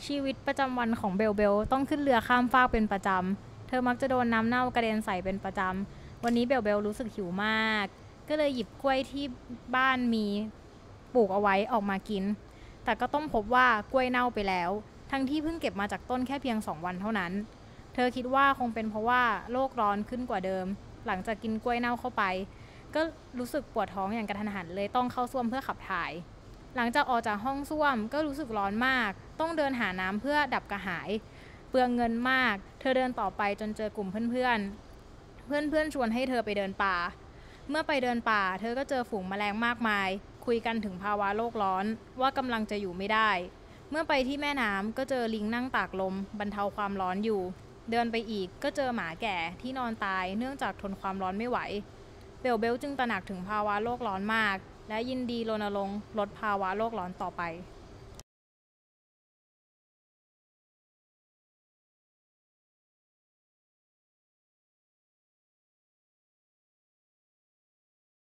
ชีวิตประจำวันของเบลต้องขึ้นเรือข้ามฟากเป็นประจำเธอมักจะโดนน้ำเน่ากระเด็นใส่เป็นประจำวันนี้เบลรู้สึกหิวมากก็เลยหยิบกล้วยที่บ้านมีปลูกเอาไว้ออกมากินแต่ก็ต้องพบว่ากล้วยเน่าไปแล้วทั้งที่เพิ่งเก็บมาจากต้นแค่เพียง2 วันเท่านั้นเธอคิดว่าคงเป็นเพราะว่าโลกร้อนขึ้นกว่าเดิมหลังจากกินกล้วยเน่าเข้าไปก็รู้สึกปวดท้องอย่างกระทันหันเลยต้องเข้าส้วมเพื่อขับถ่ายหลังจากออกจากห้องส้วมก็รู้สึกร้อนมากต้องเดินหาน้ำเพื่อดับกระหายเปลืองเงินมากเธอเดินต่อไปจนเจอกลุ่มเพื่อนชวนให้เธอไปเดินป่าเมื่อไปเดินป่าเธอก็เจอฝูงแมลงมากมายคุยกันถึงภาวะโลกร้อนว่ากำลังจะอยู่ไม่ได้เมื่อไปที่แม่น้ำก็เจอลิงนั่งตากลมบรรเทาความร้อนอยู่เดินไปอีกก็เจอหมาแก่ที่นอนตายเนื่องจากทนความร้อนไม่ไหวเบลจึงตระหนักถึงภาวะโลกร้อนมากและยินดีรณรงค์ลดภาวะโลกร้อนต่อไป